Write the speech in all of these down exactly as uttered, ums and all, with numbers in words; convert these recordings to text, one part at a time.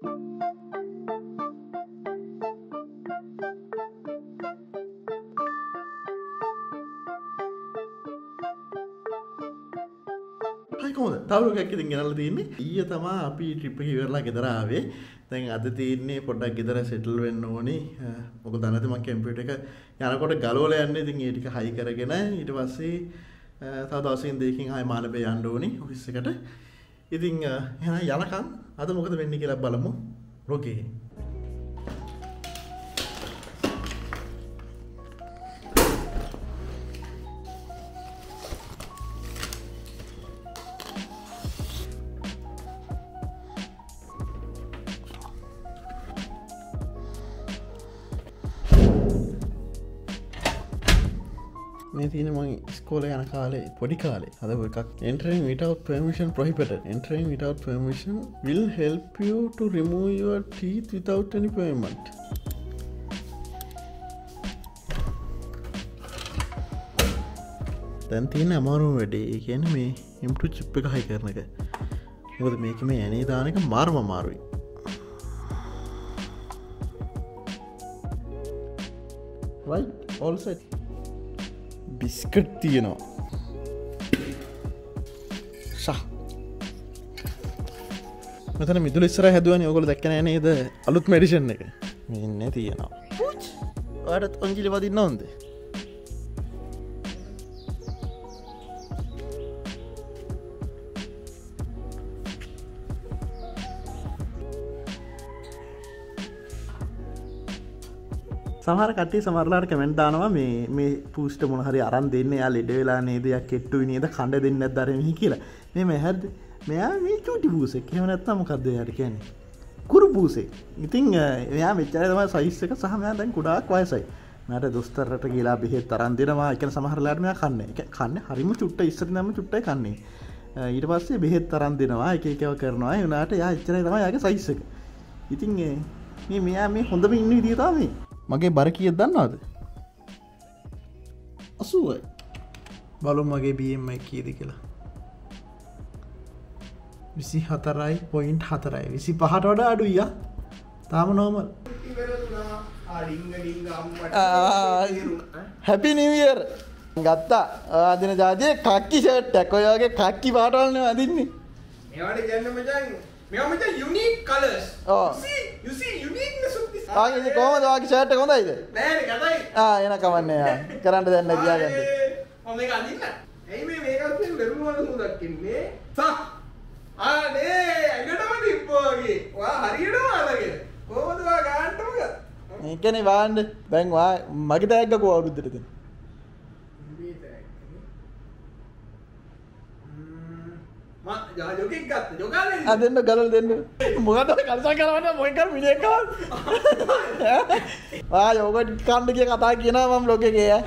කොහොමද? තවරුකක් ඉතින් ගෙනල්ලා තින්නේ. ඊයේ තමයි අපි ට්‍රිප් එක ඉවරලා ගෙදර ආවේ. දැන් අද තින්නේ පොඩ්ඩක් ගෙදර සෙටල් වෙන්න ඕනේ. මොකද දැනට මම කම්පියුටර් එක යනකොට ගලවලා යන්නේ. ඉතින් ඒ ටික හයි කරගෙන ඊට පස්සේ තව දවසකින් දෙකකින් ආයෙ මාළඹේ යන්න ඕනේ ඔෆිස් එකට. ඉතින් එහෙනම් යනකම් අද මොකද වෙන්නේ කියලා බලමු. රෝකේ. මේ තියෙන මම ඉස්කෝලේ යන කාලේ පොඩි කාලේ හදපු එකක් entering without permission prohibited. Entering without permission will help you to remove your teeth without any payment. දැන් තියෙන අමාරුම වැඩේ ඒ කියන්නේ මේ M two chip එක හයි කරන එක. මොකද මේක මේ ඇනේ දාන එක මාරම අමාරුයි. right all set. biscuit තියෙනවා. ෂා. මෙතන මිදුළු ඉස්සරහ හැදුවානේ. ඔයගොල්ලෝ දැක්ක නෑ නේද? අලුත් මෙඩිෂන් එක. මෙන්න තියෙනවා. පුච්. ඔයාලට ඔන්ජිලි වදින්න ඕනද? සමහර කට්ටිය සමහරලාට කමෙන්ට් දානවා මේ මේ පූස්ට මොන හරි අරන් දෙන්න. යා ලෙඩ වෙලා නේද? යා කෙට්ටුයි නේද? කණ්ඩ දෙන්නේ නැද්ද අර මෙහි කියලා. මේ මේ හරිද? මෙයා මේ චූටි පූසෙක්. එහෙම නැත්නම් මොකද්ද එයාට කියන්නේ? කුරු පූසෙක්. ඉතින් එයා මෙච්චරයි තමයි සයිස් එක. සහ මෙයා දැන් කුඩාක් වයසයි. මට දොස්තරට ගිහලා බෙහෙත් අරන් දෙනවා. ඒ කියන්නේ සමහරලාට මෙයා කන්නේ. ඒ කන්නේ හරිම චුට්ට ඉස්සර නම් චුට්ටයි කන්නේ. ඊට පස්සේ බෙහෙත් අරන් දෙනවා. එක එකව කරනවා. ඒ උනාට එයා එච්චරයි තමයි යාගේ සයිස් එක. ඉතින් මේ මෙයා මේ හොඳම ඉන්න විදිය තමයි. මගේ බර කීයද දන්නවද? අසූවයි. බලමු මගේ B M I කීයද කියලා. විසි හතරයි පොයින්ට් හතරයි. විසි පහට වඩා අඩුයි යා. තාම නෝමල්. හැපි නිව් ඉයර්. ගත්තා. අදින ජාතියේ කක්කි ෂර්ට් එකක්. ඔය වගේ කක්කි පාටවල් නේ අදින්නේ. ඒවට කියන්න මචං. මේවා මචං යුනික් කලර්ස්. ඔව්. you see uniqueness of this. ආ ඉතින් කොහමද වාගේ ෂර්ට් එක හොඳයිද? නෑ නේ ගතයි. ආ එන කමන්නේ ආ. කරන්න දෙන්න ගියාගන්න. මම මේක අඳින්න. ඇයි මේ මේකත් මේ ලෙරුණු වල සුදක් ඉන්නේ? සා. ආ නේ ඇඟටම තිබ්බෝ වගේ. වා හරියටම අරගෙන. කොහමද වා ගන්නටම ගත්තා? මේකනේ වාන්න. දැන් වා මගේ තෑග්ග කො අවුරුද්දට දෙන්න. මා ජෝකෙක් ගත්තා. ජෝකාලේ. ආ දෙන්න ගලවලා දෙන්න. මොකද කල්සා කරවන්න මොකක් කර මිනිහෙක් කවන්න. ආ යෝගට් කන්න කිය කතා කියනවා මම බ්ලොග් එකේ ඈ.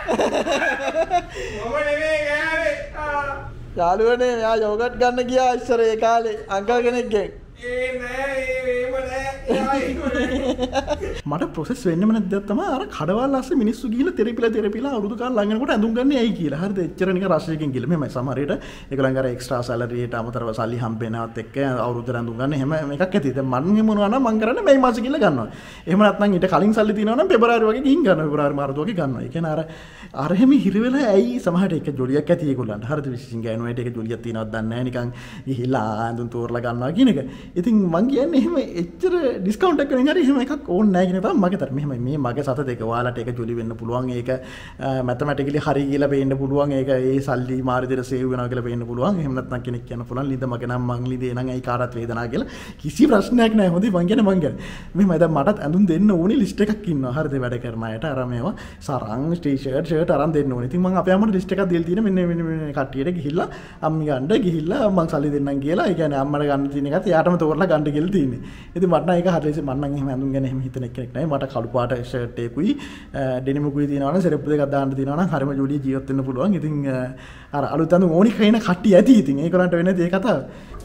මම නෙමෙයි ගෑවේ. ආ. යාළුවනේ මෙයා යෝගට් ගන්න ගියා ඉස්සර ඒ කාලේ අංකල් කෙනෙක්ගෙන්. ඒ නෑ ඒව නෑ. මට ප්‍රොසෙස් වෙන්නෙම නැද්ද තමයි අර කඩවල් අස්සේ මිනිස්සු ගිහිල්ලා තෙරපිලා තෙරපිලා අවුරුදු කාලේ ළඟ යනකොට ඇඳුම් ගන්න ඇයි කියලා. හරිද? එච්චර නිකන් රෂ් එකකින් ගිහලා මෙහෙමයි සමහර විට ඒගොල්ලන් අර එක්ස්ට්‍රා සැලරි එකට අමතරව සල්ලි හම්බෙනවත් එක්ක අවුරුද්දට ඇඳුම් ගන්න එහෙම මේකක් ඇති. දැන් මම මොනවා නම් මම කරන්නේ මේ මාසෙ ගිහලා ගන්නවා. එහෙම නැත්නම් ඊට කලින් සල්ලි තියනවා නම් පෙබරවාරි වගේ ගිහින් ගන්නවා. පෙබරවාරි මාර්තු වගේ ගන්නවා. ඒ කියන්නේ අර අර එහෙම හිර වෙලා ඇයි සමහරට එක ජොලියක් ඇති ඒගොල්ලන්ට. හරිද? විශේෂයෙන් ගෑනුවන්ට එක ජොලියක් තියනවත් දන්නේ නැහැ නිකන් ගිහිලා ඇඳුම් තෝරලා ගන්නවා කියන එක. ඉතින් මං කියන්නේ එහෙම එච්චර ඩිස්කවුන්ට් එකක් වලින් හරි එහෙම එකක් ඕනේ නැහැ කියන තමයි මගේ තරම. මෙහෙමයි මේ මගේ සත දෙක ඔයාලට ඒක ජොලි වෙන්න පුළුවන්. ඒක මැතමැටිකලි හරි කියලා පේන්න පුළුවන්. ඒක ඒ සල්ලි මාරි දෙර සේව් වෙනවා කියලා පේන්න පුළුවන්. එහෙම නැත්නම් කෙනෙක් කියන්න පුළුවන් ලිඳ මගේ නම් මං ලිඳේ නම් ඇයි කාටවත් වේදනාවක් කියලා. කිසි ප්‍රශ්නයක් නැහැ. හොඳයි මං කියන්නේ මං කියන්නේ. මෙහෙමයි දැන් මටත් ඇඳුම් දෙන්න ඕනේ ලිස්ට් එකක් ඉන්නවා. හරිද? වැඩ කරන අයට අර මේවා සරන් ටී-ෂර්ට් ෂර්ට් අරන් දෙන්න ඕනේ. ඉතින් මං අපේ අම්මට ලිස්ට් එකක් දීලා තියෙන මෙන්න මෙන්න මේ කට්ටියට ගිහිල්ලා අම්මි ගන්න ගිහිල්ලා මං සල්ලි දෙන්නම් කියලා. ඒ කියන්නේ අම්මට ගන්න තියෙන එකත් එයාටම තෝරලා ගන්න කියලා තියෙන්නේ. ඉතින් මට නම් ඒක හරියට මම නම් එහෙම ඇඳුම් ගැන එහෙම හිතන කෙනෙක් නෑ. මට කළු පාට ෂර්ට් එකකුයි ඩෙනිමුකුයි තියෙනවා නම් සෙරප්පු දෙකක් දාන්න තියෙනවා නම් හරිම ජොලිය ජීවත් වෙන්න පුළුවන්. ඉතින් අර අලුත් ඇඳුම් ඕනි කයින කට්ටිය ඇති. ඉතින් ඒකලන්ට වෙන්නේ ඒ කතාව.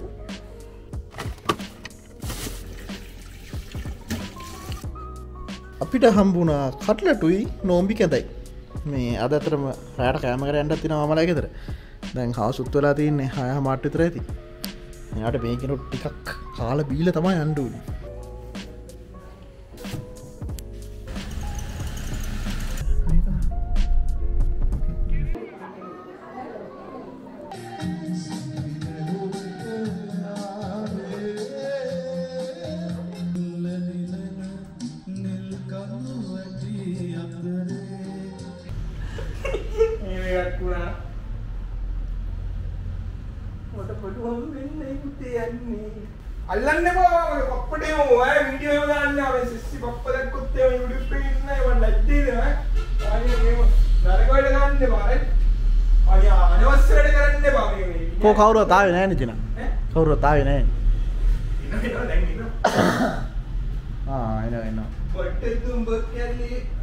අපිට හම්බුණා කට්ලටුයි නෝම්බි කැඳයි. මේ අද අතරම රැයට කෑම කර යන්නත් තියෙනවා මමලා ගෙදර. දැන් හවස් උත් වෙලා තින්නේ හය මාට විතර ඇති. එයාට මේකෙනොත් ටිකක් කාලා බීලා තමයි යන්න ඕනේ. මට පොඩු හම්බෙන්නේ පුතේ යන්නේ. අල්ලන්න බා ඔය පප්පටේ ඔය වීඩියෝ එක දාන්න ආවේ සිස්සි පප්ප දැක්කොත් ඒ YouTube එකේ ඉන්නේ මම නැද්දේද ඈ. අනේ මේව නරකවට ගන්න බා. අනේ අනවශ්‍යයට කරන්න බා මේ. කෝ කවුරුත් ආවේ නැහැ නේ දිනා. ඈ කවුරුත් ආවේ නැහැ. ඉන්න ඉන්න දැන් ඉන්න. ආ එනවා එනවා. පොට්ටේ තුඹ කියන්නේ